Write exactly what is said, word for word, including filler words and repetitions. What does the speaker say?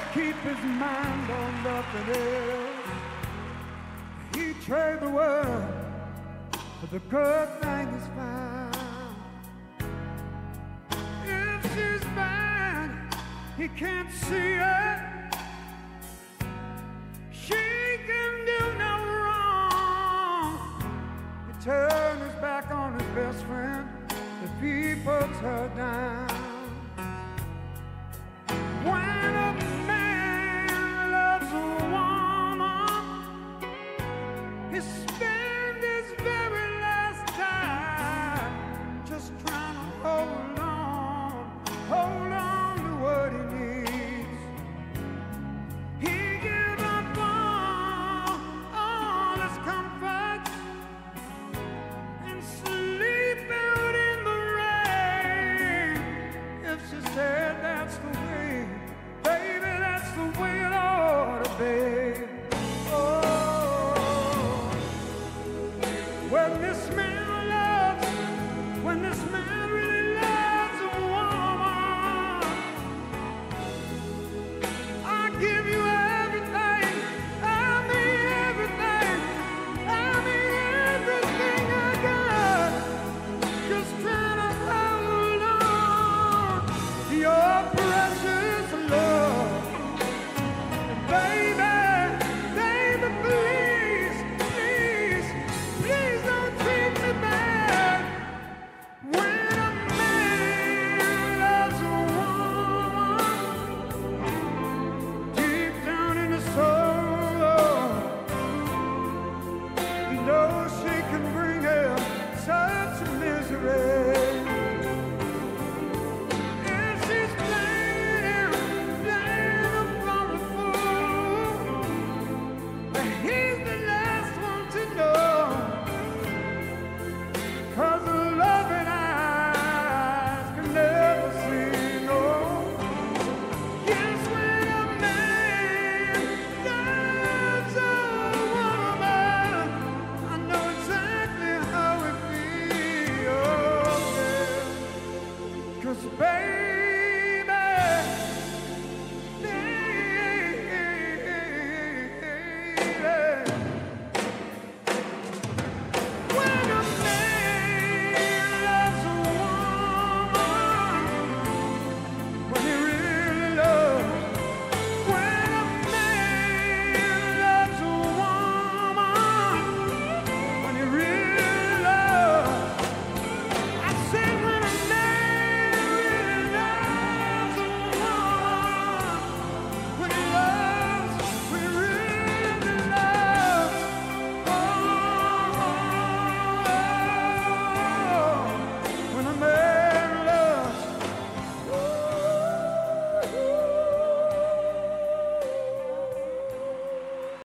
keep his mind on nothing else. He'd trade the world for the good thing he's found. If she's fine, he can't see her. She can do no wrong. He turns his back on his best friend if he puts her down. When a man loves a woman, he spends his very last time just trying to hold on, hold on to what he needs. He gives up all, all his comforts and sleep out in the rain. If she said that's the way, baby, that's the way it ought to be. Oh, when this man loves, when this man really loves a woman, I give you everything, I mean everything, I mean everything I got, just trying to hold on to your precious love. Baby, baby, please, please, please don't treat me bad. When a man loves a woman, deep down in his soul, he knows she can bring him such misery. If she's playing him, playing him for a fool, but he's the last one to know. 'Cause the loving eyes can never see no. Yes, when a man loves a woman, I know exactly how it feels. 'Cause baby,